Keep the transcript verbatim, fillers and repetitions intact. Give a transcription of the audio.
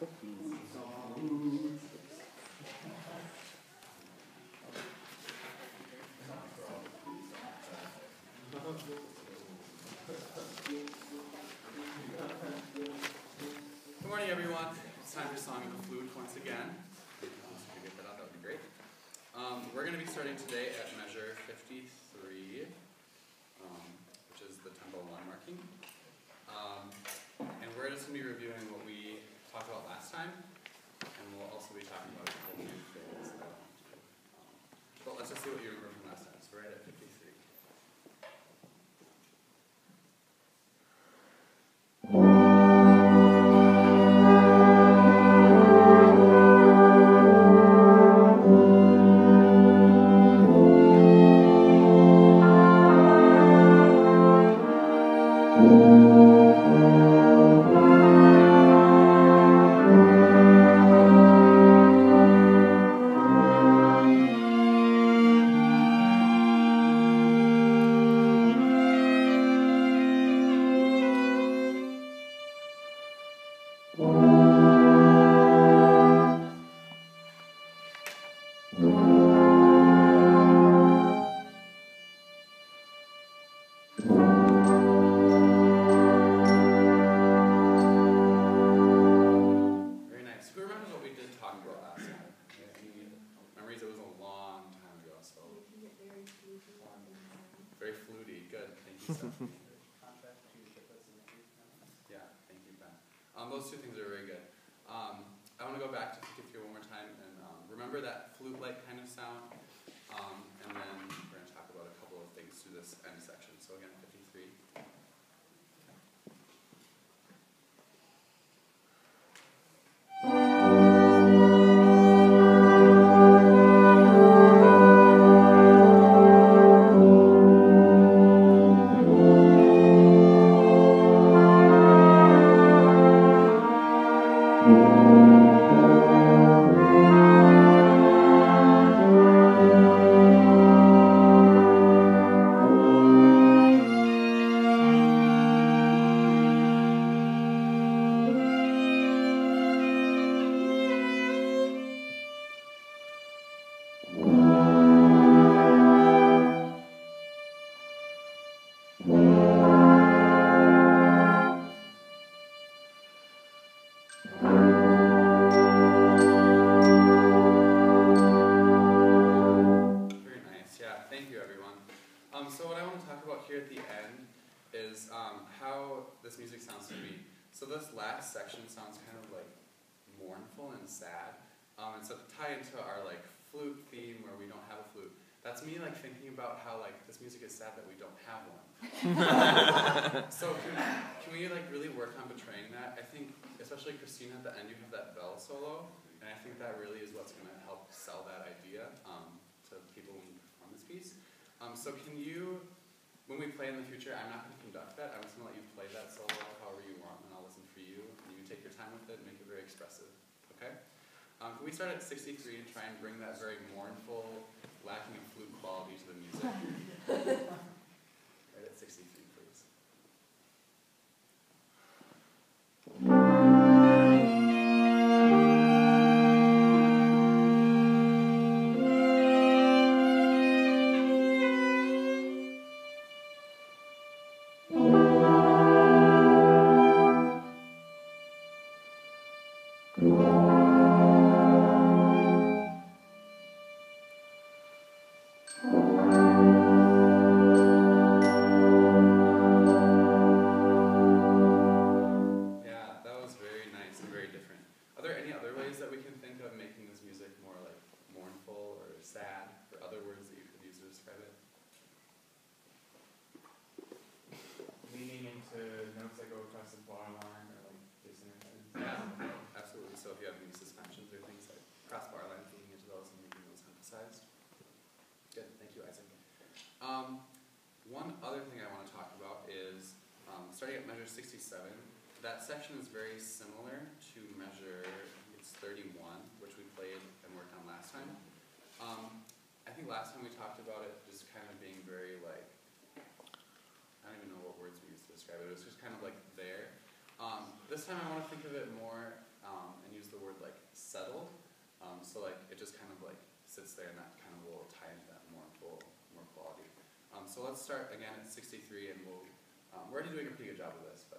Good morning, everyone. It's time for Song of the Flute once again. If you get that out, that would be great. Um, we're going to be starting today at measure fifty-three, um, which is the tempo one marking. Um, and we're just going to be reviewing what we talked about last time, and we'll also be talking about a couple new things. That, um, but let's just see what you remember from last time. So we're right at fifty-three. Yeah, thank you, Ben. Um, those two things are very good. Um, I want to go back to fifty-three one more time and um, remember that flute-like kind of sound, um, and then we're going to talk about a couple of things through this end section. So again, fifty-three. So can, can we like really work on portraying that? I think, especially Christina, at the end you have that bell solo, and I think that really is what's going to help sell that idea um, to people when you perform this piece. Um, so can you, when we play in the future, I'm not going to conduct that. I'm just going to let you play that solo however you want, and I'll listen for you. And you take your time with it and make it very expressive. Okay? Um, can we start at sixty-three and try and bring that very mournful, lacking of flute quality to the music? Right at sixty-three, please. Um, one other thing I want to talk about is, um, starting at measure sixty-seven, that section is very similar to measure, it's thirty-one, which we played and worked on last time. Um, I think last time we talked about it just kind of being very like, I don't even know what words we used to describe it, it was just kind of like there. Um, this time I want to think of it more, um, and use word like settled. Um, so like it just kind of like sits there, and that kind of will tie into that more full, more quality. Um, so let's start again at sixty-three, and we'll um, we're already doing a pretty good job of this.